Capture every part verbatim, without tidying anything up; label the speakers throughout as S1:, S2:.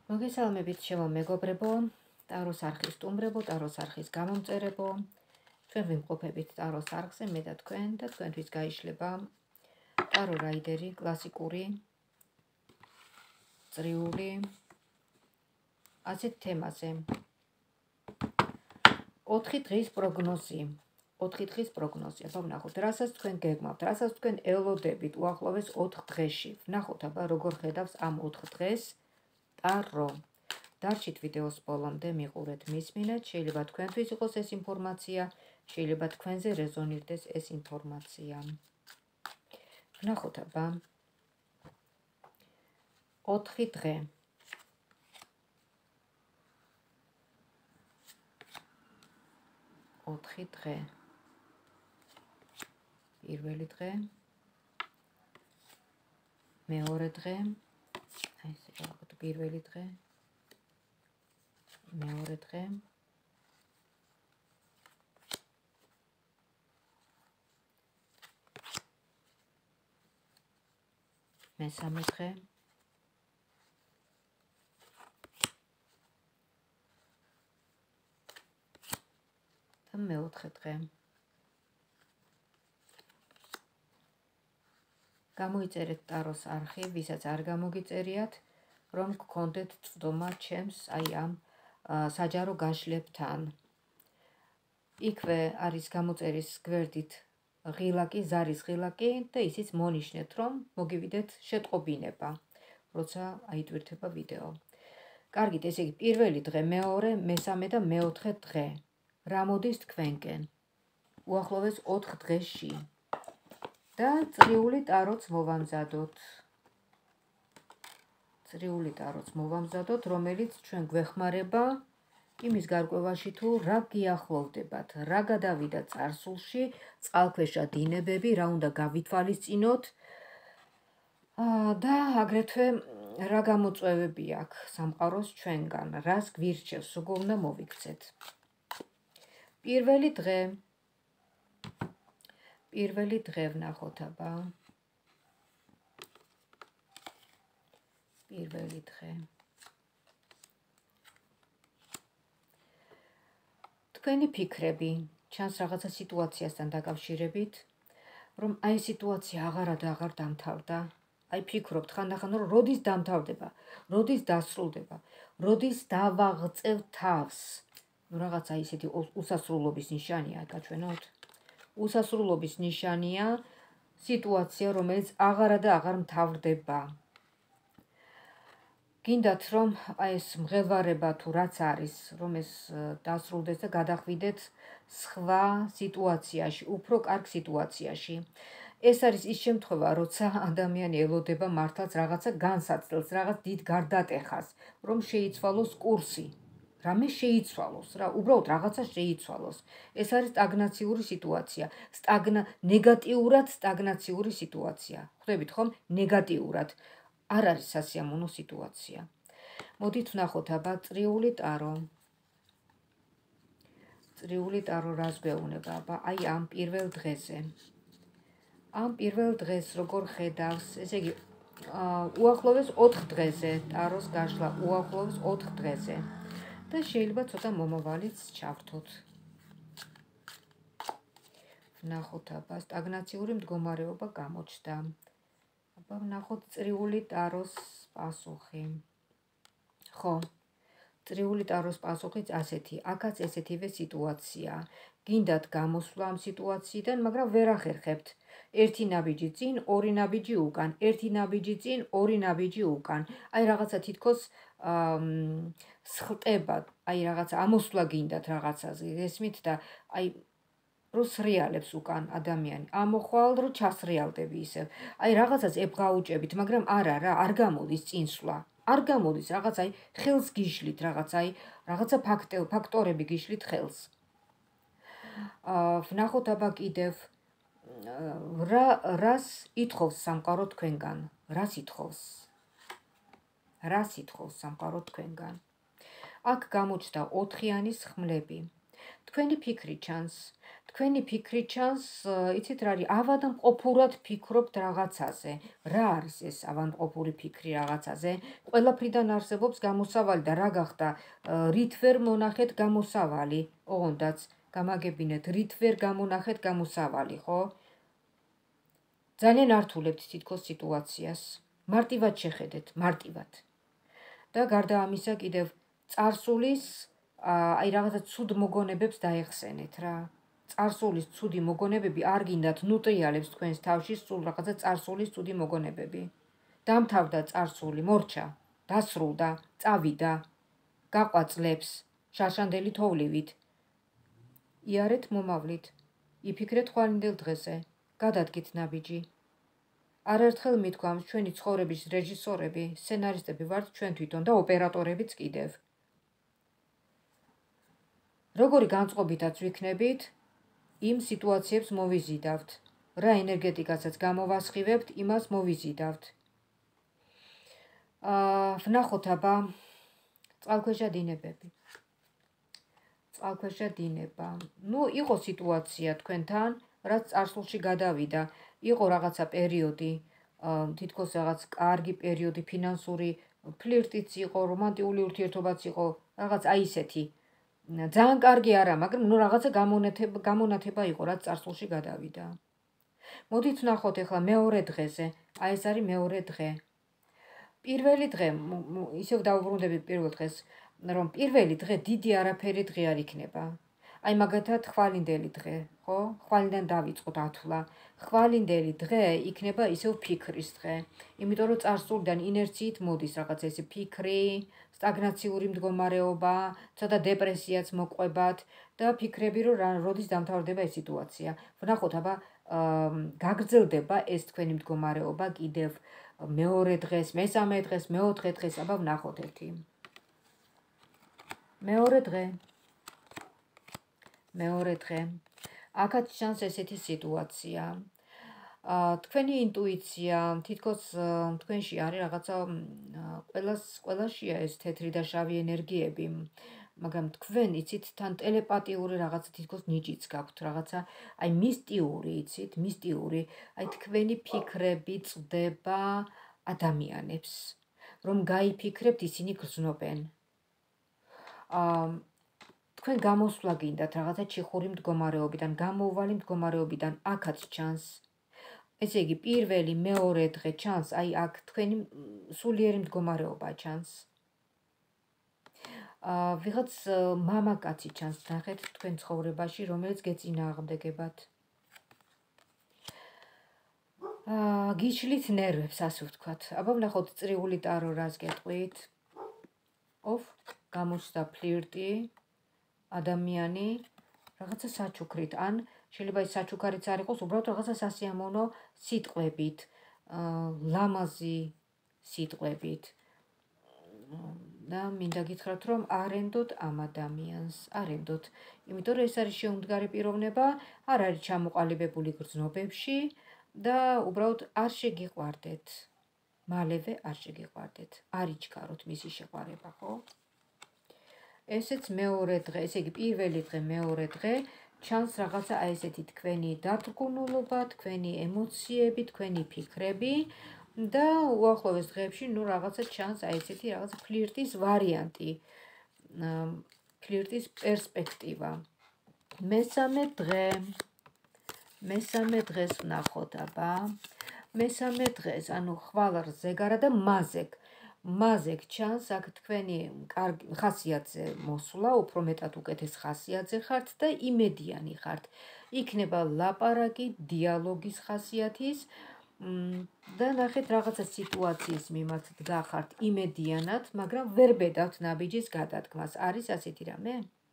S1: მოგესალმებით ჩემო მეგობრებო, ტაროს არხის სტუმრებო, ტაროს არხის გამომწერებო. ჩვენ ვიმყოფებით ტაროს არხზე, მე და თქვენ და თქვენთვის გაიშლება ტარო რაიდერი, კლასიკური, წრიული, ასეთ თემაზე. ოთხი დღის პროგნოზი. ოთხი დღის პროგნოზი. აბა ვნახოთ, რასაც თქვენ გეგმავთ, რასაც თქვენ ელოდებით უახლოვეს ოთხ დღეში. ვნახოთ, აბა როგორ ხედავს ამ ოთხ დღეს ტარო. დარჩით ვიდეოს ბოლომდე, მიყურეთ, მისმინეთ, შეიძლება თქვენთვის იყოს ეს ინფორმაცია, შეიძლება თქვენზე რეზონირდეს ეს ინფორმაცია. ვნახოთ, აბა ოთხი დღე. ოთხი დღე. პირველი დღე. მეორე დღე. აი ესე გავაკეთე, პირველი დღე. მეორე დღე. მესამე დღე. და მეოთხე დღე. გამოიწერეთ ტაროს არხი, ვისაც არ გამოგიწერიათ, რომ გქონდეთ წვდომა ჩემს აი ამ საჯარო გაშლებთან. იქვე არის გამოწერის გვერდით ღილაკი, ზარის ღილაკი და ისიც მონიშნეთ, რომ მოგივიდეთ შეტყობინება, როცა აიტვირთება ვიდეო. კარგით, ესე იგი პირველი დღე, მეორე, მესამე და მეოთხე დღე. რა მოდის თქვენკენ? უახლოვეს ოთხ დღეში. და წრიული ტაროც მოვამზადოთ. წრიული ტაროც მოვამზადოთ, რომელიც ჩვენ გვეხმარება იმის გარკვევაში, თუ რა გიახლოვდებათ, რა გადავიდა წარსულში, წყალქვეშა დინებები, რა უნდა გავითვალისწინოთ და აგრეთვე რა გამოწვევები აქვს სამყაროს ჩვენგან, რას გვირჩევს, როგორ უნდა მოვიქცეთ. პირველი დღე. პირველი დღე ვნახოთ, აბა. პირველი დღე. თქვენი ფიქრები, ჩანს რაღაცა სიტუაციასთან დაკავშირებით, რომ აი სიტუაცია აღარა და აღარ დამთავრდა. აი ფიქრობთ ხანდახან, რომ როდის დამთავრდება, როდის დასრულდება, როდის დავაღწევ თავს. რაღაცა ისეთი უსასრულობის ნიშანია, გაჩვენოთ. უსასრულობის ნიშანია სიტუაცია, რომელიც აღარა და აღარ მთავრდება. გინდათ, რომ აი ეს მღელვარება თუ რაც არის, რომ ეს დასრულდეს და გადახვიდეთ სხვა სიტუაციაში, უფრო კარგ სიტუაციაში. ეს არის ის შემთხვევა, როცა ადამიანი ელოდება მართლაც რაღაცა განსაცდელს, რაღაც დიდ გარდატეხას, რომ შეიცვალოს კურსი. რამე შეიცვალოს, რა, უბრალოდ რაღაცა შეიცვალოს. ეს არის სტაგნაციური სიტუაცია, სტაგნა ნეგატიურად სტაგნაციური სიტუაცია. ხვდებით ხომ? ნეგატიურად. არ არის სასიამოვნო სიტუაცია. მოდით ვნახოთ, აბა წრიული ტარო. წრიული ტარო რას გვეუბნება, აბა აი ამ პირველ დღეზე. ამ პირველ დღეს როგორ ხედავს, ესე იგი უახლოვეს ოთხ დღეზე, ტაროს გაშლა უახლოვეს ოთხ დღეზე. და შეიძლება ცოტა მომავალიც ჩავრთოთ. ვნახოთ, აბა სტაგნაციური მდგომარეობა გამოჩნდა. აბა ვნახოთ წრიული ტაროს პასუხი. ხო, წრიული ტაროს პასუხიც ასეთი, აქაც ესეთივე სიტუაცია. გინდათ გამოსვლა ამ სიტუაციიდან, მაგრამ ვერ ახერხებთ. ერთი ნაბიჯი წინ, ორი ნაბიჯი უკან, ერთი ნაბიჯი წინ, ორი ნაბიჯი უკან. აი რაღაცა თითქოს სხლტება, აი რაღაცა ამოსვლა გინდათ რაღაცაზე, ესმით და აი რო სრიალებს უკან ადამიანი, ამოხვალ რო ჩასრიალდები ისევ. აი რაღაცას ებღაუჭებით, მაგრამ არა რა, არ გამოდის წინსვლა. არ გამოდის რაღაც აი ხელს გიშლით რაღაც აი რაღაცა ფაქტორები გიშლით ხელს. ვნახოთ, აბა კიდევ რა რას ითხოვს სამყარო თქვენგან? რას ითხოვს? რას ითხოვს სამყარო თქვენგან? აქ გამოჩნდა ოთხიანის ხმლები. თქვენი ფიქრი ჩანს. თქვენი ფიქრი ჩანს, იცით რა არის, ავადმყოფურად ფიქრობთ რაღაცაზე. რა არის ეს ავადმყოფური ფიქრი რაღაცაზე? ყველაფრიდან არსებობს გამოსავალი და რა გახდა, რით ვერ მონახეთ გამოსავალი? ოღონდაც გამაგებინეთ, რით ვერ გამონახეთ გამოსავალი, ხო? ძალიან ართულებთ თითქოს სიტუაციას. მარტივად შეხედეთ, მარტივად. და გარდა ამისა კიდევ წარსულის აი რაღაცა ცუდ მოგონებებს დაეხსენეთ რა. წარსულის ცუდი მოგონებები არ გინდათ ნუტრიალებს თქვენს თავში სულ რაღაცა წარსულის ცუდი მოგონებები. დამთავრდა წარსული, მორჩა, დასრულდა, წავიდა, გაყვაწლებს, შაშანდელი თოვლივით. იარეთ მომავლით, იფიქრეთ ხვალინდელ დღეზე, გადადგით ნაბიჯი. არაერთხელ მithქვამს, ჩვენი ცხოვრების რეჟისორები, სცენარისტები ვართ ჩვენ თვითონ და ოპერატორებიც კიდევ. როგორი განწყობითაც ვიქნებით, იმ სიტუაციებს მოვიზიდავთ. რა ენერგეტიკასაც გამოვასხივებთ, იმას მოვიზიდავთ. ვნახოთ აბა წყალქვეშა დინებები. წყალქვეშა დინება. ნუ იყო სიტუაცია თქვენთან, რაც წარსულში გადავიდა. იყო რაღაცა პერიოდი, თითქოს რაღაც კარგი პერიოდი, ფინანსური ფლირტიც იყო, რომანტიკული ურთიერთობაც იყო, რაღაც აი ისეთი. ძალიან კარგი არა, მაგრამ ნუ რაღაცა გამონათება იყო, რაც წარსულში გადავიდა. მოდით ვნახოთ ახლა მეორე დღეზე. აი ეს არის მეორე დღე. პირველი დღე, ისევ დავუბრუნდებით პირველ დღეს, რომ პირველი დღე დიდი არაფერი დღე არ იქნება. აი მაგათად ხვალინდელი დღე, ხო? ხვალინდან დავიწყოთ ათვლა. ხვალინდელი დღე იქნება ისევ ფიქრის დღე. იმიტომ რომ წარსულიდან ინერციით მოდის რაღაც ესე ფიქრი, სტაგნაციური მდგომარეობა, ცოტა დეპრესიაც მოყვებათ და ფიქრები რომ როდის დამთავრდება ეს სიტუაცია. ვნახოთ აბა გაგრძელდება ეს თქვენი მდგომარეობა კიდევ მეორე დღეს, მესამე დღეს, მეოთხე დღეს, აბა ვნახოთ ერთი. მეორე დღე. მეორე დღე. აქაც ჩანს ესეთი სიტუაცია. თქვენი ინტუიცია, თითქოს თქვენში არის რაღაცა ყველას ყველაშია ეს თეთრი და შავი ენერგიები, მაგრამ თქვენ იცით თან ტელეპათიური რაღაცა თითქოს ნიჭიც გაქვთ, რაღაცა აი მისტიური, იცით, მისტიური, აი თქვენი ფიქრები წვდება ადამიანებს, რომ გაიფიქრებთ, ისინი გრძნობენ. თქვენ გამოსვლა გინდათ რაღაცა ჩიხური მდგომარეობიდან, გამოუვალი მდგომარეობიდან, აქაც ჩანს. ესე იგი, პირველი, მეორე დღე ჩანს, აი აქ თქვენი სულიერი მდგომარეობა ჩანს. ვიღაც მამაკაცი ჩანს, ნახეთ თქვენ ცხოვრებაში, რომელიც გეწინააღმდეგებათ. გიშლით ნერვებს, ასე ვთქვათ. აბა ვნახოთ წრიული ტარო რას გეტყვით. ოფ, გამოსდა ფლირტი, ადამიანი, რაღაცა საჩუქრით, ან შეიძლება ის საჩუქარიც არ იყოს, უბრალოდ რაღაცა სასიამოვნო სიტყვებით, ლამაზი სიტყვებით. და მინდა გითხრათ, რომ არენდოთ ამ ადამიანს, არენდოთ. იმიტომ რომ ეს არის შეუმდგარი პიროვნება, არ არის ჩამოყალიბებული გრძნობებში და უბრალოდ არ შეგიყვარდეთ. მალევე არ შეგიყვარდეთ. არ იჩქაროთ მისი შეყვარება, ხო? ესეც მეორე დღე, ესე იგი პირველი დღე, მეორე დღე ჩანს რაღაცა აი ესეთი თქვენი დათრგუნულობა, თქვენი ემოციები, თქვენი ფიქრები და უახლოეს დღეებში ნუ რაღაცა ჩანს აი ესეთი რაღაცა ფლირტის ვარიანტი, ფლირტის პერსპექტივა. მესამე დღე, მესამე დღეს ვნახოთ აბა. მესამე დღეს, ანუ ხვალ ზეგარა და მაზეგ. მაზეგ ჩანს, აქ თქვენი ხასიათზე მოსვლა, უფრო მეტად უკეთეს ხასიათზე ხართ და იმედიანი ხართ. იქნება ლაპარაკი, დიალოგის ხასიათის და ნახეთ რაღაცა სიტუაციის მიმართ დგახართ იმედიანად, მაგრამ ვერ ბედავთ ნაბიჯის გადადგმას. არის ასეთი რამე?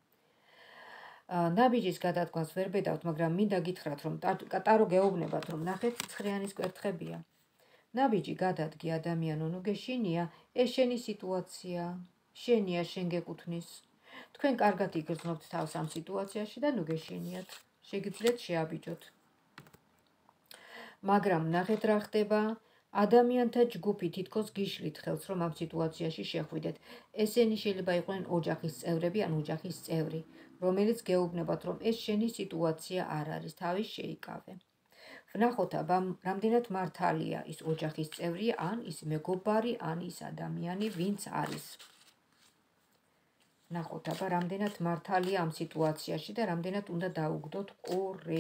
S1: ნაბიჯის გადადგმას ვერ ბედავთ, მაგრამ მინდა გითხრათ, რომ ტარო გეუბნებათ, რომ ნახეთ ცხრიანის კვერთხებია. ნაბიჯი გადადგე ადამიანო, ნუ გეშინია, ეს შენი სიტუაცია, შენია, შენ გეკუთვნის. თქვენ კარგად იგრძნობთ თავს ამ სიტუაციაში და ნუ გეშინიათ, შეგიძლიათ შეაბიჯოთ. მაგრამ ნახეთ რა ხდება, ადამიანთა ჯგუფი თითქოს გიშლით ხელს, რომ ამ სიტუაციაში შეხვიდეთ. ესენი შეიძლება იყვნენ ოჯახის წევრები ან ოჯახის წევრი, რომელიც გეუბნებათ, რომ ეს შენი სიტუაცია არ არის, თავის შეიკავე. ვნახოთ აბა, რამდენად მართალია ის ოჯახის წევრი, ან ის მეგობარი, ან ის ადამიანი, ვინც არის. ვნახოთ აბა, რამდენად მართალია ამ სიტუაციაში და რამდენად უნდა დაუგდოთ ყურე.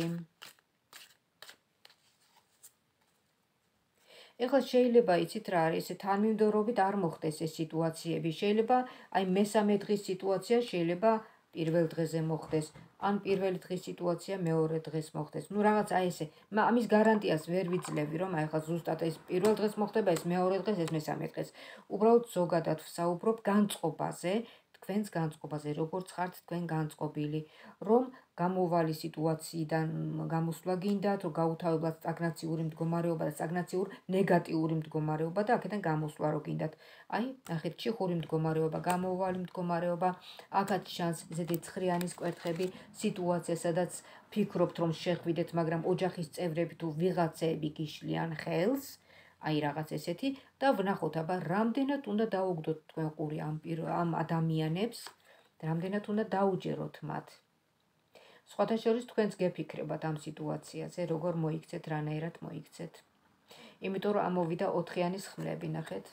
S1: ეხლა შეიძლება იცით რა არის, თანმიმდევრობით არ მოხდეს ეს სიტუაციები. შეიძლება აი მესამე დღის სიტუაცია შეიძლება პირველ დღეზე მოხდეს, ან პირველი დღის სიტუაცია მეორე დღეს მოხდეს. ნუ რაღაც აი ესე, ამის გარანტიას ვერ ვიძლევი, რომ აი ხა ზუსტად ეს პირველ დღეს მოხდება, ეს მეორე დღეს, ეს მესამე დღეს. უბრალოდ ზოგადად ვსაუბრობ განწყობაზე, თქვენს განწყობაზე, როგორც ხართ თქვენ განწყობილი, რომ გამოვალი სიტუაციიდან გამოსვლა გინდათ, რომ გაუთავებლად სტაგნაციური მდგომარეობა და სტაგნაციურ ნეგატიური მდგომარეობა და აქედან გამოსვლა რო გინდათ. აი, ნახეთ, ჩიხური მდგომარეობა, გამოვალი მდგომარეობა, აქაც ჩანს ზედი ცხრიანის კვერთხები, სიტუაცია, სადაც ფიქრობთ, რომ შეხვიდეთ, მაგრამ ოჯახის წევრები თუ ვიღაცები გიშლიან ხელს, აი რაღაც ესეთი და ვნახოთ აბა, რამდენად უნდა დაუგდოთ თქვენ ყური ამ ამ ადამიანებს, რამდენად უნდა დაუჯეროთ მათ. სხვათა შორის თქვენც გეფიქრებათ ამ სიტუაციაზე, როგორ მოიქცეთ, რანაირად მოიქცეთ. იმიტომ რომ ამოვიდა ოთხიანის ხმლები, ნახეთ.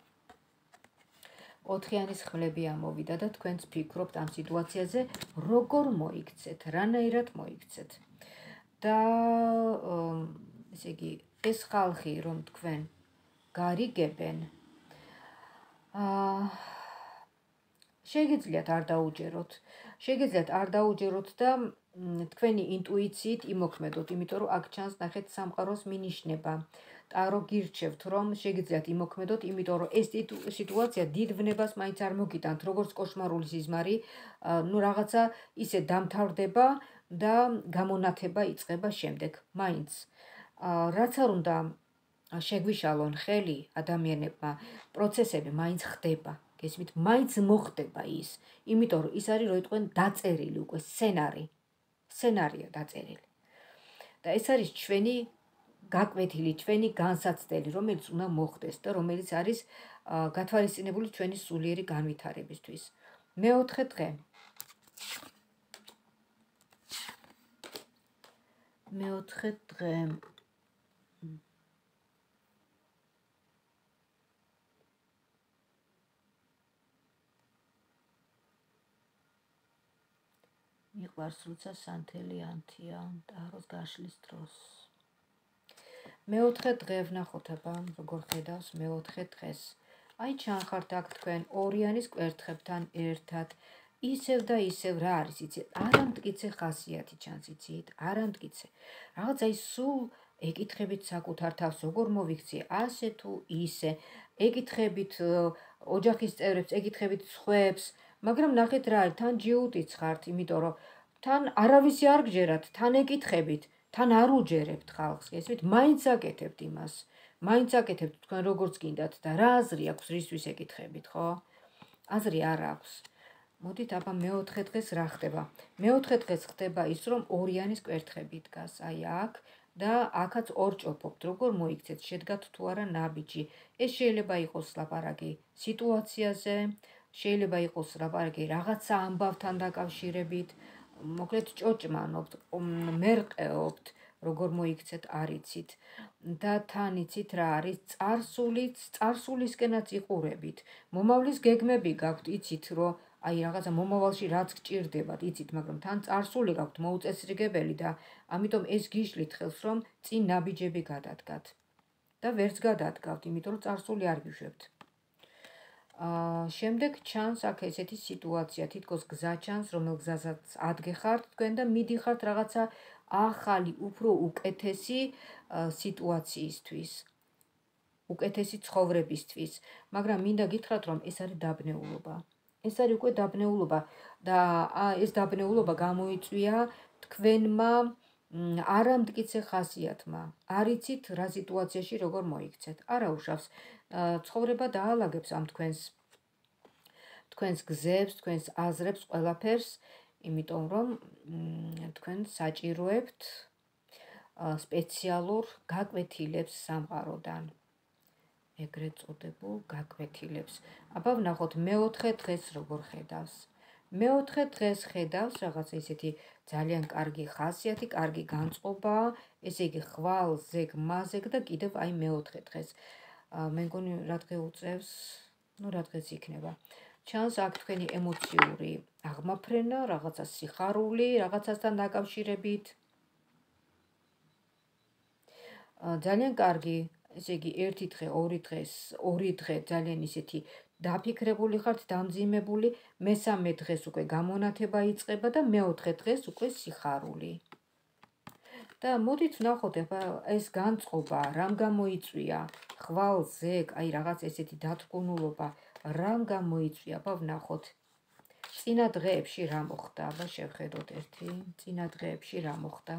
S1: ოთხიანის ხმლები ამოვიდა და თქვენც ფიქრობთ ამ სიტუაციაზე, როგორ მოიქცეთ, რანაირად მოიქცეთ. და ესე იგი, ეს ხალხი, რომ თქვენ გარიგებენ, აა შეგიძლიათ არ დაუჯეროთ. შეგიძლიათ არ დაუჯეროთ და თქვენი ინტუიციით იმოქმედოთ, იმიტომ რომ აქ ჩანს, ნახეთ, სამყაროს მინიშნება. ტარო გირჩევთ, რომ შეგიძლიათ იმოქმედოთ, იმიტომ რომ ეს სიტუაცია დიდ ვნებას მაინც არ მოგიტანთ, როგორც კოშმარული სიზმარი, ნუ რაღაცა ისე დამთავრდება და გამონათება იწყება შემდეგ. მაინც რაც არ უნდა შეგვიშალონ ხელი ადამიანებმა, პროცესები მაინც ხდება. გესმით, მაინც მოხდება ის, იმიტომ რომ ის არის რო იტყვენ დაწერილი უკვე სცენარი. სცენარია დაწერილი. და ეს არის ჩვენი გაკვეთილი, ჩვენი განსაცდელი, რომელიც უნდა მოხდეს და რომელიც არის გათვალისწინებული ჩვენი სულიერი განვითარებისთვის. მეოთხე დღე. მეოთხე დღე. მიყვარს როცა სანთელი ანთია ტაროს გაშლის დროს. მეოთხე დღე ვნახოთ აბა, როგორ ხედავს მეოთხე დღეს. აი ჩანხართ აქ თქვენ ორიანის კვერთხებთან ერთად. ისევ და ისევ რა არის, იცით? არამტკიცე ხასიათი ჩანს, იცით? არამტკიცე. რაღაც აი სულ ეკითხებით საკუთარ თავს, როგორ მოვიქციე, ასე თუ ისე. ეკითხებით ოჯახის წევრებს, ეკითხებით სხვებს, მაგრამ ნახეთ რა არის, თან ჯიუტიც ხართ, იმიტომ რომ თან არავისი არ გჯერათ, თან ეკითხებით, თან არ უჯერებთ ხალხს, გესმით? მაინც აკეთებთ იმას. მაინც აკეთებთ თქვენ როგორც გინდათ და რა აზრი აქვს, რისთვის ეკითხებით, ხო? აზრი არ აქვს. მოდით აბა მეოთხე დღეს რა ხდება? მეოთხე დღეს ხდება ის, რომ ორიანის კვერთხები დგას, აი აქ და აქაც ორჭოფობთ, როგორ მოიქცეთ, შედგათ თუ არა ნაბიჯი. ეს შეიძლება იყოს ლაპარაკი სიტუაციაზე, შეიძლება იყოს ლაპარაკი რაღაცა ამბავთან დაკავშირებით, მოკლედ ჭოჭმანობთ, მერყეობთ, როგორ მოიქცეთ, არ იცით. და თან იცით რა არის, წარსულიც, წარსულისკენაც იყურებით. მომავლის გეგმები გაქვთ, იცით, რომ აი რაღაცა მომავალში რაც გჭირდებათ, იცით, მაგრამ თან წარსული გაქვთ მოუწესრიგებელი და ამიტომ ეს გიშლით ხელს, რომ წინ ნაბიჯები გადადგათ. და ვერც გადადგავთ, იმიტომ რომ წარსული არ გიშვებთ. აა შემდეგ ჩანს აქ ესეთი სიტუაცია, თითქოს გზა ჩანს, რომელ გზასაც ადგეხართ თქვენ და მიდიხართ რაღაცა ახალი, უფრო უკეთესი სიტუაციისთვის, უკეთესი ცხოვრებისთვის, მაგრამ მინდა გითხრათ, რომ ეს არის დაბნეულობა. ეს არის უკვე დაბნეულობა და ეს დაბნეულობა გამოიწვია თქვენმა არამტკიცე ხასიათმა. არ იცით რა სიტუაციაში როგორ მოიქცეთ. არა უშავს. ცხოვრება დაალაგებს ამ თქვენს თქვენს გზებს, თქვენს აზრებს, ყველაფერს, იმიტომ რომ თქვენ საჭიროებთ სპეციალურ გაკვეთილებს სამყაროდან. ეგრეთ წოდებულ გაკვეთილებს. აბა ვნახოთ მეოთხე დღეს როგორ ხედავს. მეოთხე დღეს ხედავს რაღაც ისეთი ძალიან კარგი ხასიათი, კარგი განწყობა, ესე იგი ხვალ, ზეგ, მაზეგ და კიდევ აი მეოთხე დღეს. მე მგონი რა დღე უწევს, ну რა დღეც იქნება. ჩანს აქ თქვენი ემოციური აღმაფრენა, რაღაცა სიხარული, რაღაცასთან დაკავშირებით. ძალიან კარგი, ესე იგი ერთი დღე, ორი დღეს, ორი დღე ძალიან ისეთი დაფიქრებული ხართ, დამძიმებული, მესამე დღეს უკვე გამონათება იწყება და მეოთხე დღეს უკვე სიხარული. და მოდით ვნახოთ ეს განწყობა რამ გამოიწვია, ხვალ, ზეგ, აი რაღაც ესეთი დათრგუნულობა რამ გამოიწვია, აბა ვნახოთ. წინა დღეებში რა მოხდა, აბა შევხედოთ ერთი, წინა დღეებში რა მოხდა.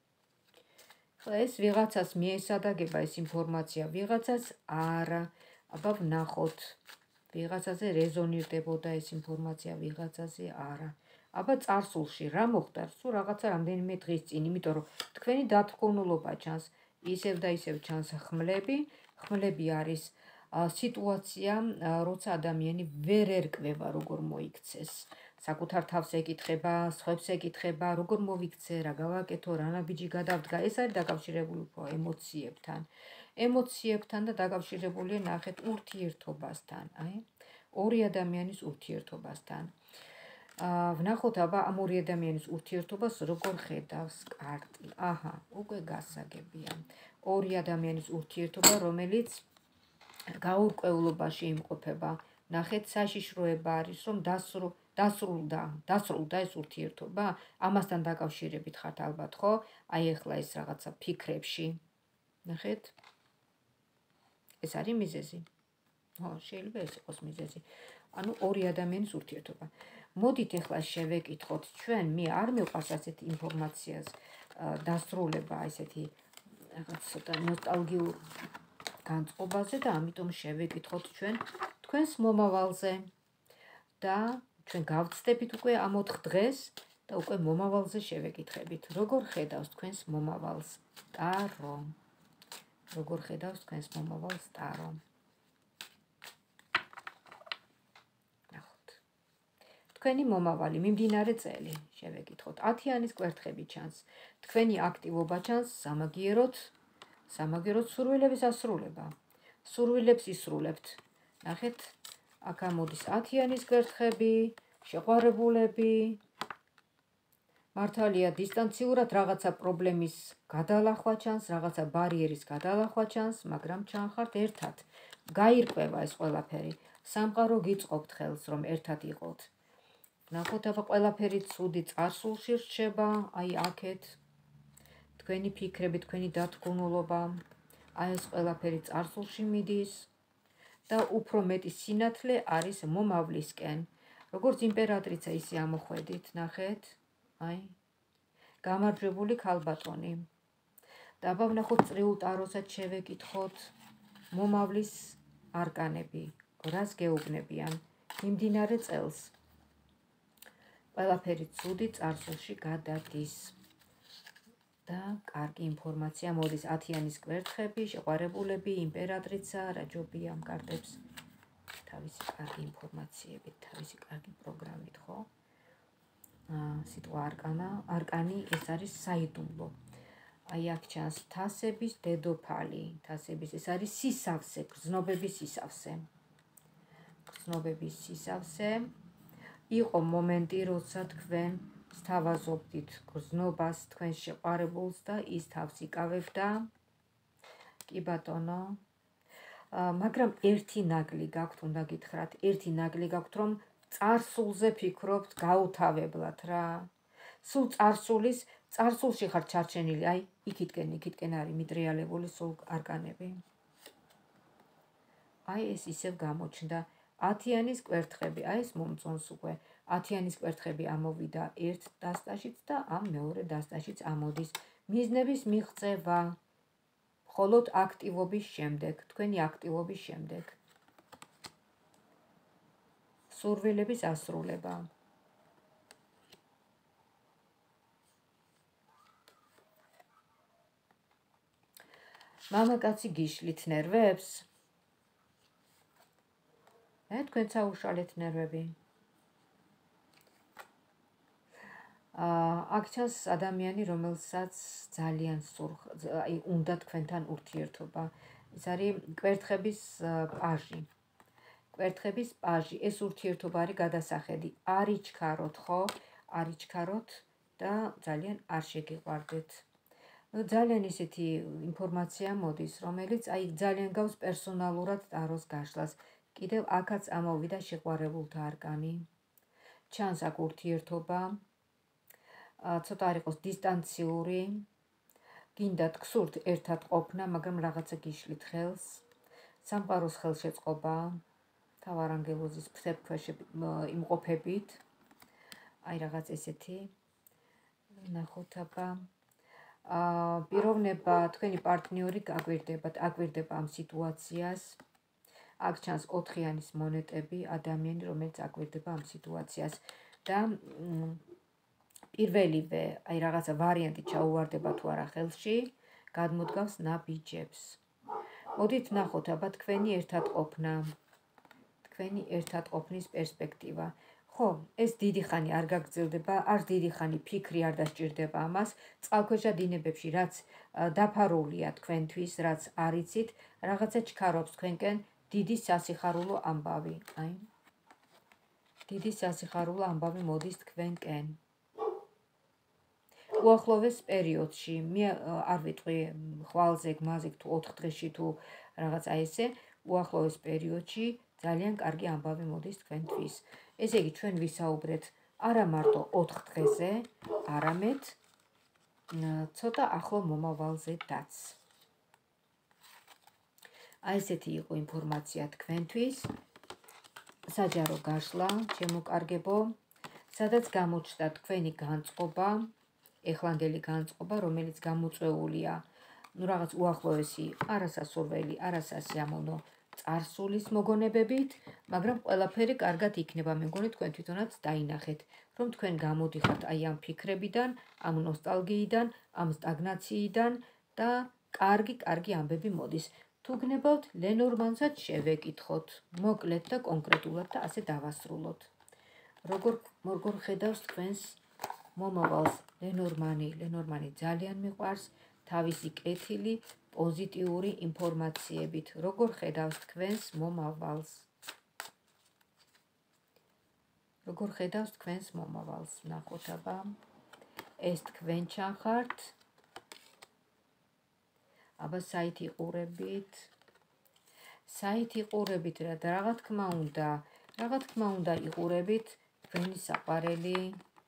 S1: ეს ვიღაცას მიესადაგება ეს ინფორმაცია, ვიღაცას არა, აბა ვნახოთ. ვიღაცაზე რეზონირდებოდა ეს ინფორმაცია, ვიღაცაზე არა. აბა წარსულში რა მოხდა, სულ რაღაცა რამდენიმე დღის წინ, იმიტომ რომ თქვენი დათრგუნულობა ჩანს, ისევ და ისევ ჩანს ხმლები, ხმლები არის სიტუაცია, როცა ადამიანი ვერ ერკვევა როგორ მოიქცეს. საკუთარ თავს ეკითხება, სხვებს ეკითხება, როგორ მოვიქცე, რა გავაკეთო, რა ნაბიჯი გადავდგა, ეს არის დაკავშირებული უფრო ემოციებთან. ემოციებთან და დაკავშირებულია ნახეთ ურთიერთობასთან, აი, ორი ადამიანის ურთიერთობასთან. ვნახოთ აბა ამ ორი ადამიანის ურთიერთობას როგორ ხედავს კარტი. აჰა, უკვე გასაგებია. ორი ადამიანის ურთიერთობა, რომელიც გაურკვევლობაში იმყოფება. ნახეთ, საშიშროება არის, რომ დასრულდა, დასრულდა, დასრულდა ეს ურთიერთობა, ამასთან დაკავშირებით ხართ ალბათ, ხო? აი ახლა ეს რაღაცა ფიქრებში. ნახეთ. ეს არის მიზეზი. ხო, შეიძლება ეს იყოს მიზეზი. ანუ ორი ადამიანის ურთიერთობა. მოდით ახლა შევეკითხოთ ჩვენ, მე არ მიყვარს ასეთი ინფორმაციას დასრულება, ესეთი რაღაც ცოტა ნოსტალგიურ განწყობაზე და ამიტომ შევეკითხოთ ჩვენ თქვენს მომავალზე და ჩვენ გავცდებით უკვე ამ ოთხ დღეს და უკვე მომავალზე შევეკითხებით. როგორ ხედავს თქვენს მომავალს ტარო? როგორ ხედავს თქვენს მომავალს ტარო? თქვენი მომავალი, მიმდინარე წელი, შევეკითხოთ. ათიანის კვერთხები ჩანს. თქვენი აქტივობა ჩანს სამაგიეროდ, სამაგიეროდ სურვილების ასრულება. სურვილებს ისრულებთ. ნახეთ, აქ ამოდის ათიანის კვერთხები, შეყვარებულები. მართალია დისტანციურად რაღაცა პრობლემის გადალახვა ჩანს, რაღაცა ბარიერის გადალახვა ჩანს, მაგრამ ჩანხართ ერთად. გაირკვევა ეს ყველაფერი. სამყარო გიწყობთ ხელს, რომ ერთად იყოთ. ნახოთ, აბა ყველაფერი ცუდი წარსულში რჩება, აი აქეთ. თქვენი ფიქრები, თქვენი დათრგუნულობა, აი ეს ყველაფერი წარსულში მიდის და უფრო მეტი სინათლე არის მომავლისკენ. როგორც იმპერატრიცა ისე ამოხვედით, ნახეთ, აი, გამარჯვებული ქალბატონი. და აბა ვნახოთ წრიულ ტაროსაც შევეკითხოთ მომავლის არკანები, რას გეუბნებიან მიმდინარე წელს. ყველაფერი ცუდი წარსულში გადადის. და კარგი ინფორმაცია მოდის ათიანის კვერთხები, შეყვარებულები, იმპერატრიცა, რაჯობია ამ კარტებს თავისი კარგი ინფორმაციებით, თავისი კარგი პროგრამით, ხო? სიტყვა არკანა, არკანი ეს არის საიდუმლო. აი აქ ჩანს თასების დედოფალი, თასების ეს არის სისავსე, გრძნობების სისავსე. გრძნობების სისავსე. იყო მომენტი, როცა თქვენ სთავაზობდით გრძნობას, თქვენს შეყვარებულს და ის თავს იკავებდა. კი ბატონო. მაგრამ ერთი ნაგლი გაქვთ, უნდა გითხრათ, ერთი ნაგლი გაქვთ, რომ წარსულზე ფიქრობთ გაუთავებლად რა. სულ წარსულის, წარსულში ხართ ჩარჩენილი, აი, იქითკენ, იქითკენ არის მიტრიალებული სულ არკანები. აი ეს ისევ გამოჩნდა. ათიანის კვერთხები, აი ეს მომწონს უკვე. ათიანის კვერთხები ამოვიდა ერთ დასტაშიც და ამ მეორე დასტაშიც ამოდის. მიზნების მიღწევა, მხოლოდ აქტივობის შემდეგ, თქვენი აქტივობის შემდეგ. სურვილების ასრულება. მამაკაცი გიშლით ნერვებს? თქვენ საუშალეთ ნერვები. აქ ჩანს ადამიანი, რომელსაც ძალიან სურს, აი უნდა თქვენთან ურთიერთობა. ეს არის კვერთხების პაჟი. კვერთხების პაჟი, ეს ურთიერთობა არის გადასახედი. არ იჩქაროთ, ხო? არ იჩქაროთ და ძალიან არ შეგიყვარდეთ. ძალიან ისეთი ინფორმაცია მოდის, რომელიც აი ძალიან გავს პერსონალურად ტაროს გაშლას. კიდევ აქაც ამოვიდა შეყვარებულთა არკანი. ჩანს აქ ურთიერთობა, ცოტა არ იყოს დისტანციური, გინდათ გსურთ ერთად ყოფნა, მაგრამ რაღაცა გიშლით ხელს, სამყაროს ხელშეწყობა, თავარანგელოზის ფრთქვეშ იმყოფებით, აი რაღაც ესეთი ნახოთ აბა. პიროვნება, თქვენი პარტნიორი გაგვირდებათ, აგვირდება ამ სიტუაციას. აქ ჩანს ოთხიანის მონეტები, ადამიანი, რომელიც აგვირდება ამ სიტუაციას და პირველივე, აი რაღაცა ვარიანტი ჩაუვარდება თუ არა ხელში, გადმოდგავს ნაბიჯებს. მოდით ნახოთ აბა თქვენი ერთად ყოფნა, თქვენი ერთად ყოფნის პერსპექტივა. ხო, ეს დიდი ხანი არ გაგრძელდება, არც დიდი ხანი ფიქრი არ დასჭირდება ამას, წყალქვეშა დინებებში, რაც დაფარულია თქვენთვის, რაც არ იცით, რაღაცა ჩქარობს თქვენკენ დიდი სასიხარულო ამბავი. აი, დიდი სასიხარულო ამბავი მოდის თქვენკენ. უახლოვეს პერიოდში, მე არ ვიტყვი ხვალზე, გმაზე თუ ოთხ დღეში თუ რაღაცა ესე, უახლოვეს პერიოდში ძალიან კარგი ამბავი მოდის თქვენთვის. ესე იგი, ჩვენ ვისაუბრეთ არა მარტო ოთხ დღეზე, არამედ ცოტა ახლო მომავალზედაც. აი ესეთი იყო ინფორმაცია თქვენთვის. საჯარო გაშლა, შემოკარგებო, სადაც გამოჩნდა თქვენი განწყობა, ეხლანდელი განწყობა, რომელიც გამოწვეულია, ну რაღაც უახლოესი არასასურველი, არასასიამოვნო წარსულის მოგონებებით, მაგრამ ყველაფერი კარგად იქნება. მე მგონი თქვენ თვითონაც დაინახეთ, რომ თქვენ გამოდიხართ აი ამ ფიქრებიდან, ამ ნოსტალგიიდან, ამ სტაგნაციიდან და კარგი, კარგი ამბები მოდის. თუ გნებავთ, ლენორმანსაც შევეკითხოთ, მოკლედ და კონკრეტულად და ასე დავასრულოთ. როგორ როგორ ხედავს თქვენს მომავალს ლენორმანი? ლენორმანი ძალიან მიყვარს თავისი კეთილი, პოზიტიური ინფორმაციებით. როგორ ხედავს თქვენს მომავალს? როგორ ხედავს თქვენს მომავალს? ნახოთ აბა. ეს თქვენ ჩახართ. აბა საით იყურებით? საით იყურებით რა და რა თქმა უნდა, რა თქმა უნდა იყურებით თქვენი საყვარელი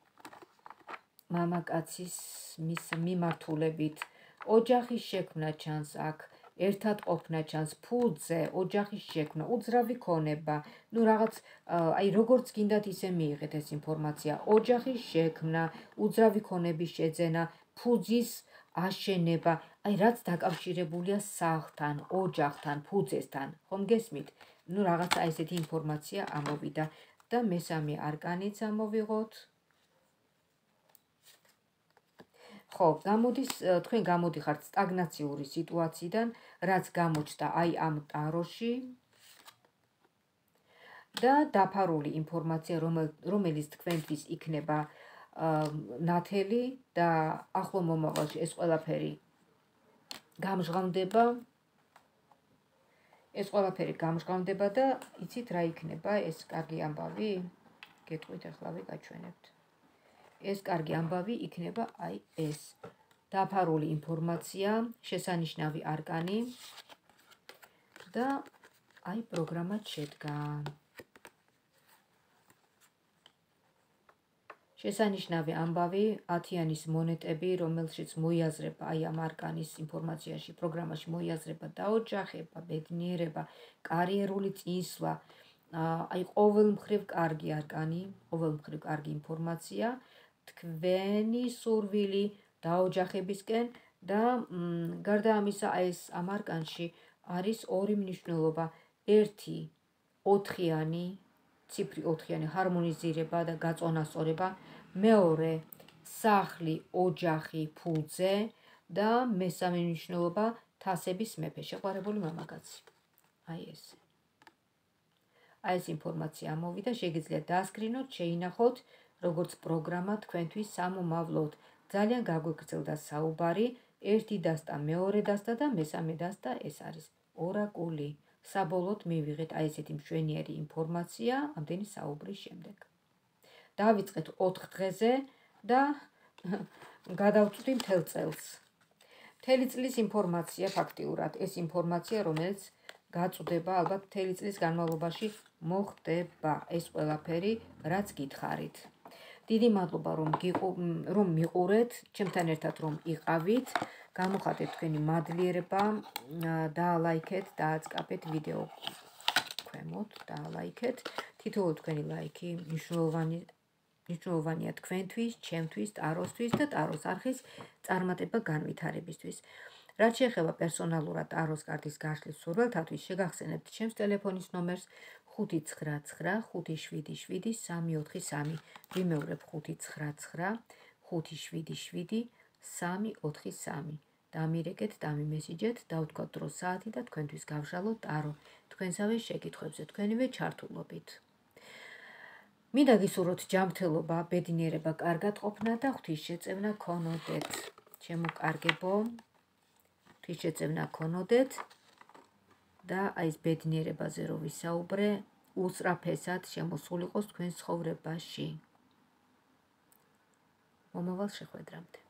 S1: მამაკაცის მის მიმართულებით. ოჯახის შექმნა ჩანს აქ, ერთად ყოფნა ჩანს, ფულზე, ოჯახის შექმნა, უძრავი ქონება. ну რაღაც აი როგორც გინდათ ისე მიიღეთ ეს ინფორმაცია. ოჯახის შექმნა, უძრავი ქონების შეძენა, ფუძის აშენება, აი რაც დაკავშირებულია სახლთან, ოჯახთან, ფუძესთან. ხომ გესმით? ну რაღაცა ესეთი ინფორმაცია ამოვიდა და მესამე არკანიც ამოვიღოთ. ხო, გამოდის, თქვენ გამოდიხართ სტაგნაციური სიტუაციიდან, რაც გამოჩნდა აი ამ ტაროში და დაფარული ინფორმაცია, რომელიც თქვენთვის იქნება ნათელი და ახლო მომავალში ეს ყველაფერი გამჟღავნდება. ეს ყველაფერი გამჟღავნდება და იცით რა იქნება ეს კარგი ამბავი? გეტყვით ახლა ვიკაჩვენებთ. ეს კარგი ამბავი იქნება აი ეს. დაფარული ინფორმაცია, შესანიშნავი არკანი და აი პროგრამაც შედგა. შესანიშნავი ამბავი, ათიანის მონეტები, რომელშიც მოიაზრება აი ამ არკანის ინფორმაციაში, პროგრამაში მოიაზრება დაოჯახება, ბედნიერება, კარიერული წინსვლა, აი ყოველ მხრივ კარგი არკანი, ყოველ მხრივ კარგი ინფორმაცია, თქვენი სურვილი დაოჯახებისკენ და გარდა ამისა ეს ამ არკანში არის ორი მნიშვნელობა. ერთი ოთხიანი, ციფრი ოთხიანი ჰარმონიზირება და გაწონასწორება, მეორე სახლი, ოჯახი, ფუძე და მესამე მნიშვნელობა თასების მეფე, შეყვარებული მამაკაცი. აი ეს. აი ეს ინფორმაცია ამოვიდა, შეგიძლიათ დაასკრინოთ, შეინახოთ, როგორც პროგრამა თქვენთვის სამომავლოდ. ძალიან გაგვეგრძელდა საუბარი, ერთი დასტა, მეორე დასტა და მესამე დასტა ეს არის ორაკული. საბოლოოდ მივიღეთ აი ესეთი მშვენიერი ინფორმაცია ამდენი საუბრის შემდეგ. დავიწყეთ ოთხ დღეზე და გადავწვდი მთელ წელს. მთელი წლის ინფორმაცია ფაქტიურად, ეს ინფორმაცია, რომელიც გაწვდება ალბათ მთელი წლის განმავლობაში მოხდება ეს ყველაფერი, რაც გითხარით. დიდი მადლობა რომ რომ მიყურეთ, ჩემთან ერთად რომ იყავით, გამოხატეთ თქვენი მადლიერება, დაალაიქეთ, დააწყაბეთ ვიდეო ქვემოთ, დაალაიქეთ. თითოეული თქვენი ლაიქი მნიშვნელოვანი მნიშვნელოვანია თქვენთვის, ჩემთვის, ტაროსთვის და ტაროს არხის წარმატება განვითარებისთვის. რაც შეეხება პერსონალურად ტაროს კარტის გაშლის სურვილთათვის, შეგახსენებთ ჩემს ტელეფონის ნომერს ხუთი ცხრა ცხრა ხუთი შვიდი შვიდი სამი ოთხი სამი. ვიმეორებ ხუთი ცხრა ცხრა ხუთი შვიდი შვიდი სამი ოთხი სამი. დამირეკეთ, დამიმესიჯეთ, დავთქვათ დრო საათი და თქვენთვის გავშალოთ ტარო თქვენსავე შეკითხვებზე, თქვენივე ჩართულობით. მინდა გისურვოთ ჯანმრთელობა, ბედნიერება, კარგად ყოფნა და ღვთისშეწევნა ქონოდეთ. ჩემო კარგებო, ღვთისშეწევნა ქონოდეთ და აი ეს ბედნიერებაზე რო ვისაუბრე, უსწრაფესად შემოსულიყოს თქვენ ცხოვრებაში. მომავალ შეხვედრამდე.